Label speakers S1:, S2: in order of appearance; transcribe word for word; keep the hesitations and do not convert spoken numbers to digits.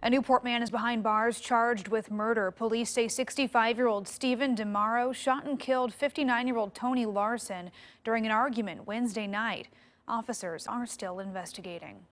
S1: A Newport man is behind bars charged with murder. Police say sixty-five-year-old Stephen DeMauro shot and killed fifty-nine-year-old Tony Larson during an argument Wednesday night. Officers are still investigating.